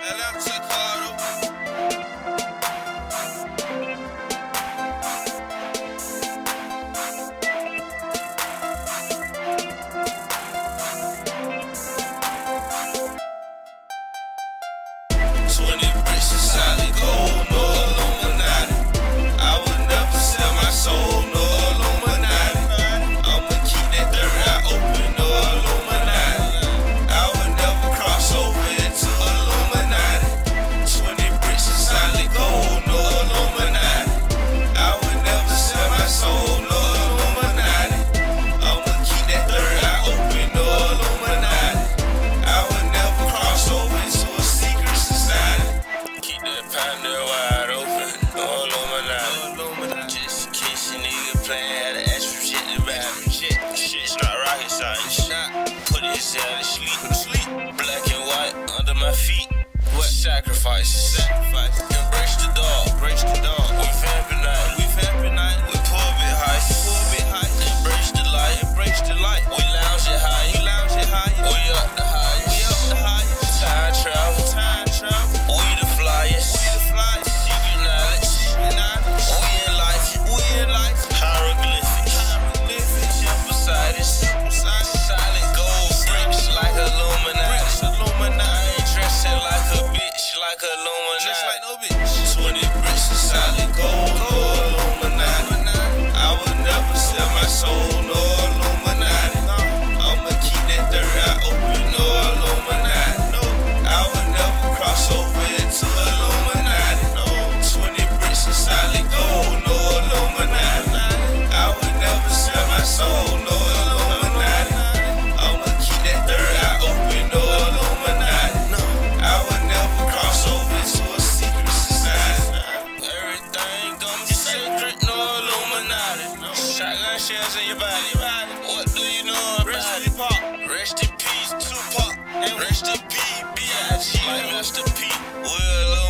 Shout out to Carter. Solid gold, no Illuminati. I would never sell my soul, no Illuminati. I'ma keep that third eye open, no Illuminati. I would never cross over into Illuminati. 20 bricks of solid gold, no Illuminati. I would never sell my soul, no Illuminati. I'ma keep that third eye open, no Illuminati. I would never cross over into a secret society. Pioneer wide open, no Illuminati. Just in case a nigga playing, had to ask for shit to buy me. Shit's not rocket science. Put his head to sleep. Black and white under my feet. What sacrifices? Embrace the dog. We vamping night. We pull a bit high. Embrace the light. We lounge it high. We up the highest. Time travel. We the flyest. Like Illuminati. Just like no bitch. 20 bricks of solid gold, no Illuminati. I would never sell my soul, no Illuminati. I'ma keep that third eye open, no Illuminati. I would never cross over into Illuminati. 20 bricks of solid gold, no Illuminati. I would never sell my soul, no Illuminati. I'ma keep that third eye open, no Illuminati. I would never cross over to a secret society. Everything gon' be sacred, no Illuminati. Shotgun shells in your body. What do you know about it? Rest in peace, Tupac. And rest in peace, B.I.G. Like Mr. P. We're